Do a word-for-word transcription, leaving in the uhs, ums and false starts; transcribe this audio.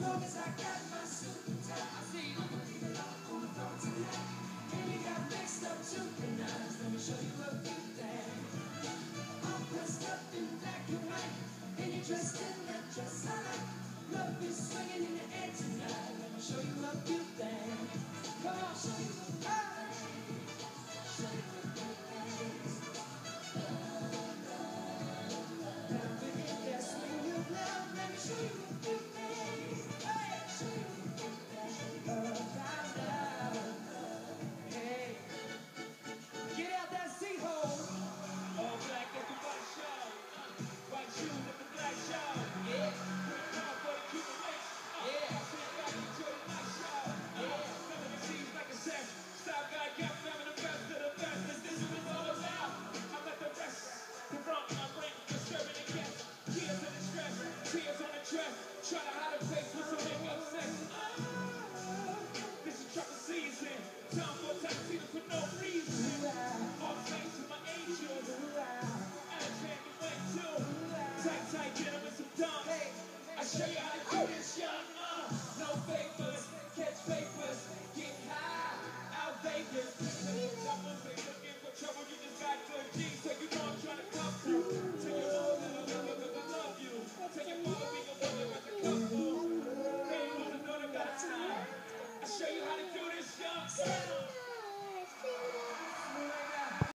long as I got my suit and tie, I see you. I'ma leave it all on the floor tonight. And you got mixed up tonight. Let me show you a few things. All dressed up in black and white, and you're dressed in that dress I like. Love is swinging in the air tonight. Let me show you a few things. Come on, show you a few things. Show you a few things. Now we're in there swinging your love. Let me show you a few things. Hey, show you a few things. About love. Hey, get out that seat hole. All black at the white show. White shoes at the black show. Yeah, Put it on for the Cuban links. yeah, Sit back, enjoy the night show. yeah. Nothing that seems like a set. Style guy got me having the best of the best. This is what it's all about. I let the rest confront my brain, disturbing the guests. Tears in the stress, tears on the dress. Try to hide a face with some make-up sex. Oh, this is trouble season. Time for taxis for no reason.